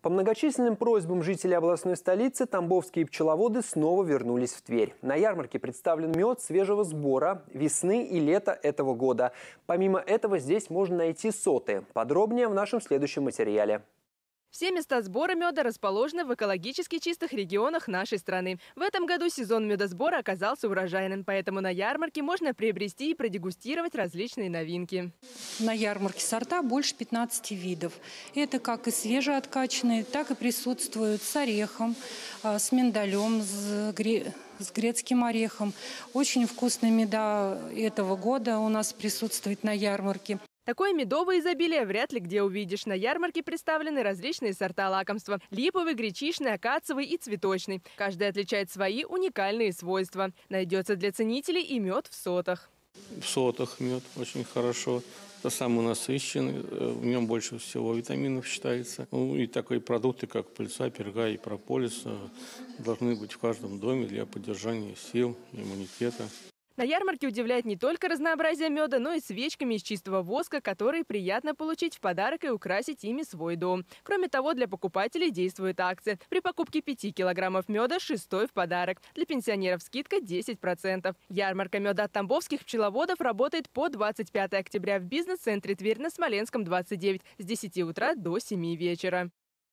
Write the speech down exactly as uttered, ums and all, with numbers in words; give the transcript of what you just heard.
По многочисленным просьбам жителей областной столицы тамбовские пчеловоды снова вернулись в Тверь. На ярмарке представлен мед свежего сбора весны и лета этого года. Помимо этого здесь можно найти соты. Подробнее в нашем следующем материале. Все места сбора меда расположены в экологически чистых регионах нашей страны. В этом году сезон медосбора оказался урожайным, поэтому на ярмарке можно приобрести и продегустировать различные новинки. На ярмарке сорта больше пятнадцати видов. Это как и свежеоткачанные, так и присутствуют с орехом, с миндалем, с, гре... с грецким орехом. Очень вкусные меда этого года у нас присутствуют на ярмарке. Такое медовое изобилие вряд ли где увидишь. На ярмарке представлены различные сорта лакомства – липовый, гречишный, акациевый и цветочный. Каждый отличает свои уникальные свойства. Найдется для ценителей и мед в сотах. В сотах мед очень хорошо. Это самый насыщенный, в нем больше всего витаминов считается. Ну, и такие продукты, как пыльца, перга и прополис, должны быть в каждом доме для поддержания сил, иммунитета. На ярмарке удивляет не только разнообразие меда, но и свечками из чистого воска, которые приятно получить в подарок и украсить ими свой дом. Кроме того, для покупателей действует акция. При покупке пяти килограммов меда шестой в подарок. Для пенсионеров скидка десять процентов. Ярмарка меда от тамбовских пчеловодов работает по двадцать пятое октября в бизнес-центре Тверь на Смоленском, двадцать девять, с десяти утра до семи вечера.